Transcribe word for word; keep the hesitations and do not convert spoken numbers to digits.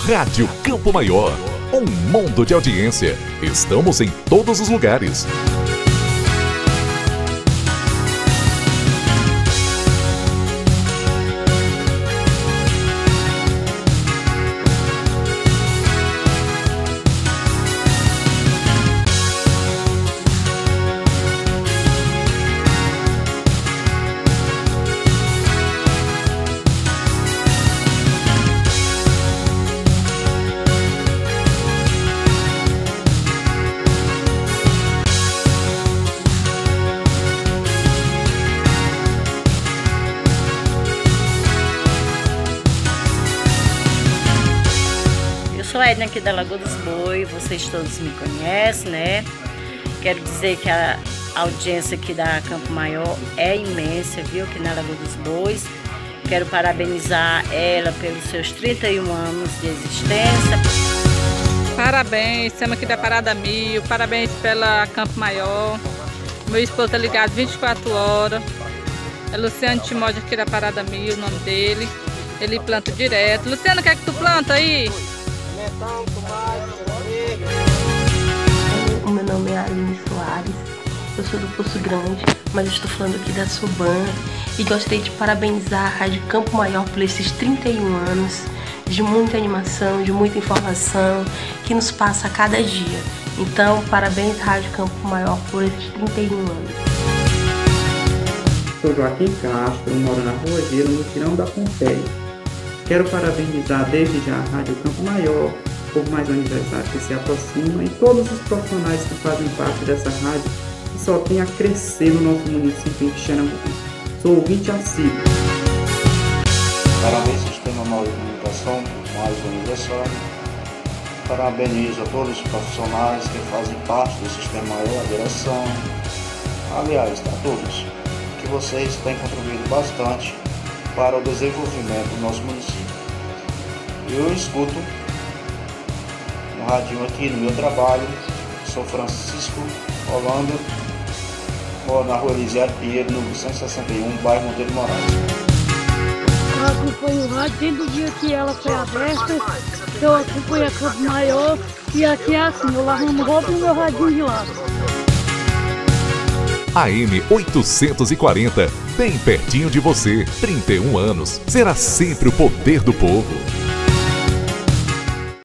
Rádio Campo Maior, um mundo de audiência. Estamos em todos os lugares. Sou Edna aqui da Lagoa dos Bois, vocês todos me conhecem, né? Quero dizer que a audiência aqui da Campo Maior é imensa, viu? Aqui na Lagoa dos Bois. Quero parabenizar ela pelos seus trinta e um anos de existência. Parabéns, estamos aqui da Parada Mil, parabéns pela Campo Maior. Meu esposo tá ligado vinte e quatro horas. É Luciano Timóteo aqui da Parada Mil, o nome dele. Ele planta direto. Luciano, o que é que tu planta aí? O meu nome é Aline Soares, eu sou do Poço Grande, mas estou falando aqui da Soban e gostaria de parabenizar a Rádio Campo Maior por esses trinta e um anos de muita animação, de muita informação que nos passa a cada dia. Então, parabéns Rádio Campo Maior por esses trinta e um anos. Sou Joaquim Castro, moro na Rua Gelo, no Tirão da Pompeia. Quero parabenizar desde já a Rádio Campo Maior por mais um aniversário que se aproxima e todos os profissionais que fazem parte dessa rádio que só tem a crescer no nosso município de Xerambu. Sou ouvinte assíduo. Parabéns ao Sistema Maior de Comunicação por mais um aniversário. Parabenizo a todos os profissionais que fazem parte do Sistema Maior, a direção. Aliás, a todos, que vocês têm contribuído bastante para o desenvolvimento do nosso município. Eu escuto no rádio aqui no meu trabalho, sou Francisco Holanda, moro na Rua Elisiário Pinheiro, número cento e sessenta e um, bairro Monteiro Moraes. Eu acompanho o rádio desde o dia que ela foi aberta, eu acompanho a Campo Maior e aqui é assim, eu lavando roupa no meu radinho de lado. A M oitocentos e quarenta, bem pertinho de você. trinta e um anos, será sempre o poder do povo.